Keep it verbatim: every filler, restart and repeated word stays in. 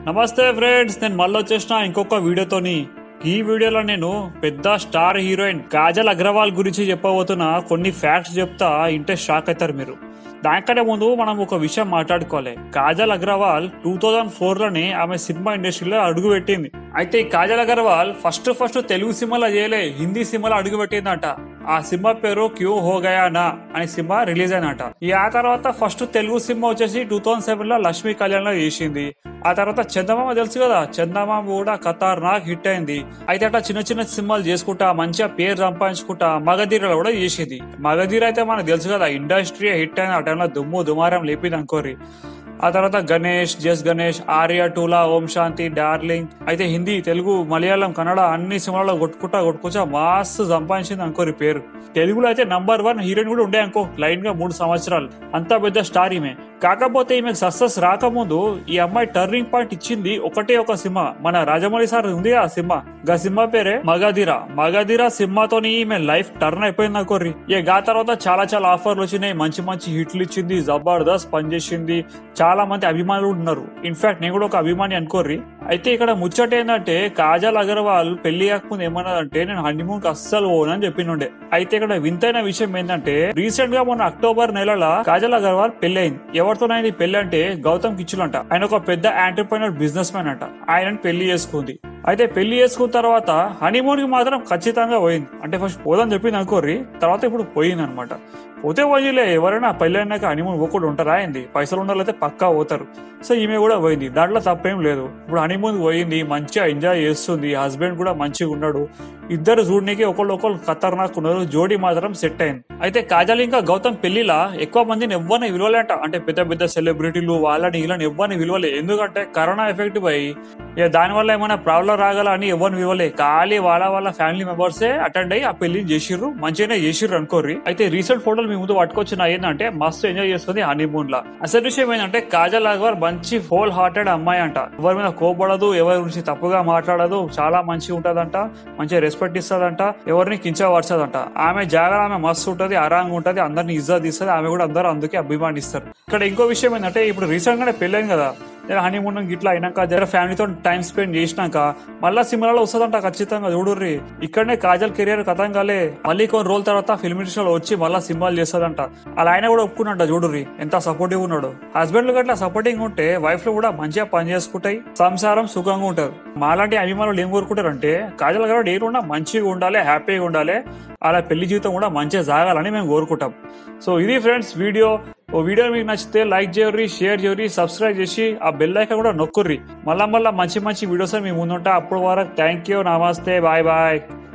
నమస్తే ఫ్రెండ్స్, నేను మళ్ళీ వచ్చేసిన ఇంకొక వీడియోతోని. ఈ వీడియోలో నేను పెద్ద స్టార్ హీరోయిన్ కాజల్ అగ్రవాల్ గురించి చెప్పబోతున్నా. కొన్ని ఫ్యాక్ట్స్ చెప్తా, ఇంటే షాక్ అవుతారు మీరు. దానికంటే ముందు మనం ఒక విషయం మాట్లాడుకోవాలి. Kajal Agarwal two thousand four లోనే ఆమె సినిమా ఇండస్ట్రీలో అడుగు పెట్టింది. అయితే ఈ కాజల్ అగర్వాల్ ఫస్ట్ ఫస్ట్ తెలుగు సినిమాలో చేయలే, హిందీ సినిమాలో అడుగు పెట్టిందట. ఆ సినిమా పేరు క్యూ హో గయా నా అనే సినిమా రిలీజ్ అయినట. ఈ ఆ తర్వాత ఫస్ట్ తెలుగు సినిమా వచ్చేసి టూ థౌసండ్ సెవెన్ లో లక్ష్మీ కళ్యాణ్ లో చేసింది. ఆ తర్వాత చందమామ తెలుసు కదా, చందమామ కూడా ఖతర్నాక్ హిట్ అయింది. అయితే అట్లా చిన్న చిన్న సినిమాలు చేసుకుంటా మంచిగా పేరు సంపాదించుకుంటా మగధీరలో కూడా చేసింది. మగధీర అయితే మనకు తెలుసు కదా, ఇండస్ట్రీ హిట్ అయిన ఆ టైంలో దుమ్ము దుమారం లేపింది అనుకోరి. ఆ తర్వాత గణేష్, జస్ గణేష్, ఆర్య టూలా, ఓం శాంతి, డార్లింగ్, అయితే హిందీ, తెలుగు, మలయాళం, కన్నడ అన్ని సినిమాల్లో కొట్టుకుంటా కొట్టుకొచ్చా మస్తు సంపాదించింది అనుకోరి పేరు. తెలుగులో అయితే నంబర్ వన్ హీరోయిన్ కూడా ఉండే అనుకో, లైన్ గా మూడు సంవత్సరాలు. అంత పెద్ద స్టార్ ఈమె. కాకపోతే ఈమెకు సక్సెస్ రాకముందు ఈ అమ్మాయి టర్నింగ్ పాయింట్ ఇచ్చింది ఒకటే ఒక సినిమా. మన రాజమౌళి సార్ ఉంది ఆ సినిమా, గా సినిమా పేరే మగధీర. మగధీర సినిమాతోని ఈమె లైఫ్ టర్న్ అయిపోయింది అనుకోర్రి. ఇక ఆ తర్వాత చాలా చాలా ఆఫర్లు వచ్చినాయి, మంచి మంచి హిట్లు ఇచ్చింది, జబర్దస్త్ పనిచేసింది, చాలా మంది అభిమానులు ఉన్నారు. ఇన్ఫాక్ట్ నేను కూడా ఒక అభిమాని అనుకోర్రి. అయితే ఇక్కడ ముచ్చట ఏంటంటే, కాజల్ అగర్వాల్ పెళ్లి కాకముందు ఏమన్నదంటే, నేను హనీమూన్ కి అస్సలు పోనని చెప్పినుండే. అయితే ఇక్కడ వింతైన విషయం ఏంటంటే, రీసెంట్ గా మొన్న అక్టోబర్ నెలలో కాజల్ అగర్వాల్ పెళ్లి అయింది. ఎవరితోనైంది పెళ్లి అంటే, గౌతమ్ కిచ్చుల్ అంట. ఆయన ఒక పెద్ద ఎంటర్ప్రైనర్ బిజినెస్ మ్యాన్ అంట. ఆయనని పెళ్లి చేసుకుంది. అయితే పెళ్లి చేసుకున్న తర్వాత హనీమూన్ కి మాత్రం ఖచ్చితంగా పోయింది. అంటే ఫస్ట్ పోదని చెప్పింది అనుకోర్రి, తర్వాత ఇప్పుడు పోయింది అనమాట. పోతే పోయిలే, ఎవరైనా పెళ్లి అయినాక హనీమూన్ పోకుండా ఉంటారా ఏంది? పైసలు ఉండాలైతే పక్కా పోతారు. సో ఈమె కూడా పోయింది, దాంట్లో తప్పేం లేదు. ఇప్పుడు హనీమూన్ పోయింది, మంచిగా ఎంజాయ్ చేస్తుంది, హస్బెండ్ కూడా మంచిగా ఉన్నాడు. ఇద్దరు చూడడానికి ఒకళ్ళు ఒకళ్ళు ఖతర్నాక్ ఉన్నారు, జోడీ మాత్రం సెట్ అయింది. అయితే కాజల్ ఇంకా గౌతమ్ పెళ్లిలా ఎక్కువ మందిని ఎవ్వరిని విలువలేంట. అంటే పెద్ద పెద్ద సెలబ్రిటీలు వాళ్ళని వీళ్ళని ఎవ్వరిని విలువలే. ఎందుకంటే కరోనా ఎఫెక్ట్ పోయి దాని వల్ల ఏమైనా ప్రాబ్లం రాగల అని ఎవరిని విలువలే. ఖాళీ వాళ్ళ వాళ్ళ ఫ్యామిలీ మెంబర్సే అటెండ్ అయ్యి ఆ పెళ్లిని చేసిర్రు, మంచిగానే చేసిర్రు అనుకోర్రి. అయితే రీసెంట్ ఫోటోలు మీ ముందు పట్టుకొచ్చిన ఏంటంటే, మస్తు ఎంజాయ్ చేస్తుంది హనీమూన్ లా. అసలు విషయం ఏంటంటే, కాజల్ అగర్వాల్ మంచి హోల్ హార్టెడ్ అమ్మాయి అంట. ఎవరి మీద కోపడదు, ఎవరి గురించి తప్పుగా మాట్లాడదు, చాలా మంచిగా ఉంటదంట, మంచిగా రెస్పెక్ట్ ఇస్తుందంట, ఎవరిని కించపరచదంట. ఆమె జాగా ఆమె మస్తు ఉంటది, ఆరాంగా ఉంటది, అందరిని ఇజ్జత్ ఇస్తుంది. ఆమె కూడా అందరూ అందుకే అభిమానిస్తారు. ఇక్కడ ఇంకో విషయం ఏంటంటే, ఇప్పుడు రీసెంట్ గానే పెళ్ళైంది కదా, హనీమూన్ గిట్లా అయినాక జర ఫ్యామిలీతో టైం స్పెండ్ చేసినాక మళ్ళా సినిమాలో వస్తుందంట ఖచ్చితంగా. చూడుర్రి, ఇక్కడనే కాజల్ కెరియర్ కథం కాలే, మళ్ళీ కొన్ని రోజుల తర్వాత ఫిల్మ్ ఇండస్ట్రీలో వచ్చి మళ్ళీ సినిమాలు చేస్తుందంట. అలా ఆయన కూడా ఒప్పుకున్నట్ట. చూడుర్రి ఎంత సపోర్టివ్ ఉన్నాడు. హస్బెండ్ గట్లా సపోర్టింగ్ ఉంటే వైఫ్ లో కూడా మంచిగా పని చేసుకుంటాయి, సంసారం సుఖంగా ఉంటారు. మాలాంటి అభిమానులు ఏం కోరుకుంటారంటే, కాజల్ గారు ఏరున్నా మంచిగా ఉండాలి, హ్యాపీగా ఉండాలి, అలా పెళ్లి జీవితం కూడా మంచిగా సాగాలని మేము కోరుకుంటాం. సో ఇది ఫ్రెండ్స్ వీడియో. ఓ వీడియో మీకు నచ్చితే లైక్ చేయర్రి, షేర్ చేయర్రి, సబ్స్క్రైబ్ చేసి ఆ బెల్ ఐకాన్ కూడా నొక్కుర్రి. మళ్ళా మళ్ళీ మంచి మంచి వీడియోస్ మీ ముందుంటా. అప్పుడు వరకు థ్యాంక్ యూ, నమస్తే, బాయ్ బాయ్.